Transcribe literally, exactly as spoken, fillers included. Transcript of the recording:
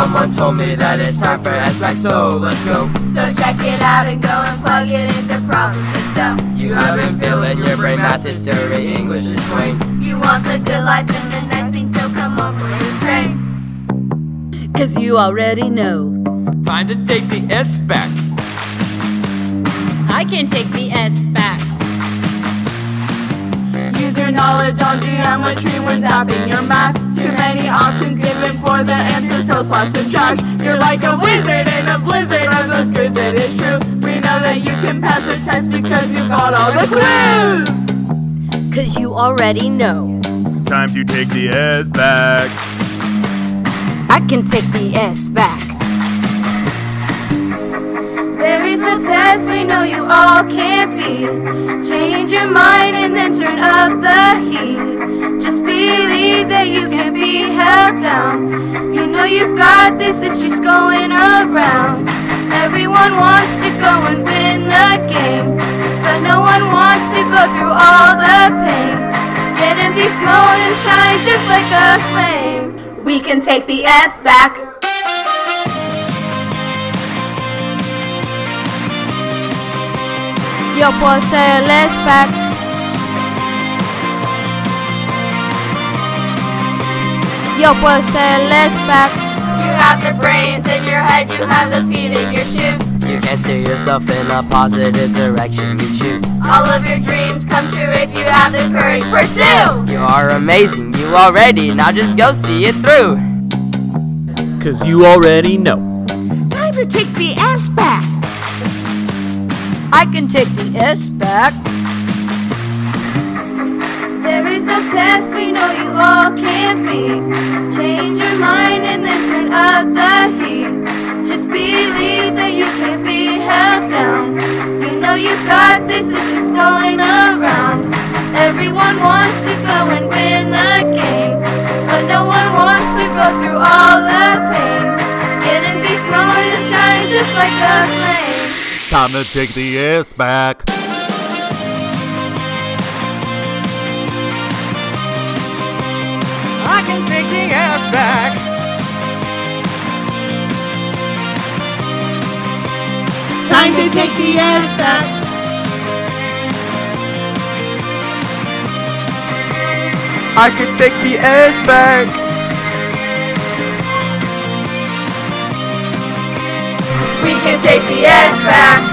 Someone told me that it's time for S B A C, so let's go. So check it out and go and plug it into problems itself. You haven't filling your brain, math, history, English is twain. You want the good life and the nice things, so come over this train. Cause you already know. Time to take the S B A C. I can take the S B A C. Use your knowledge on geometry when zapping your math. Too many options given for the answer, so slash subtract. You're like a wizard in a blizzard of those quizzes, it is true. We know that you can pass the test because you got all the clues. Cause you already know. Time to take the S B A C. I can take the S B A C. There is a test we know you all can't beat. Change your mind and then turn up the heat. Just believe that you can't be held down. You know you've got this, it's just going around. Everyone wants to go and win the game, but no one wants to go through all the pain. Get in beast mode and shine just like a flame. We can take the S B A C. Yo puedo hacer el S B A C. Yo puedo hacer el S B A C. You have the brains in your head, you have the feet in your shoes. You can steer yourself in a positive direction you choose. All of your dreams come true if you have the courage, pursue. You are amazing, you already, now just go see it through. Cause you already know. Time to take the S B A C. I can take the S B A C. There is no test we know you all can't beat. Change your mind and then turn up the heat. Just believe that you can't be held down. You know you've got this, it's just going around. Everyone wants to go and win the game, but no one wants to go through all the pain. Get in beast mode and shine just like a flame. Time to take the S B A C. I can take the S B A C. Time to take the S B A C. I can take the S B A C. We can take the S B A C.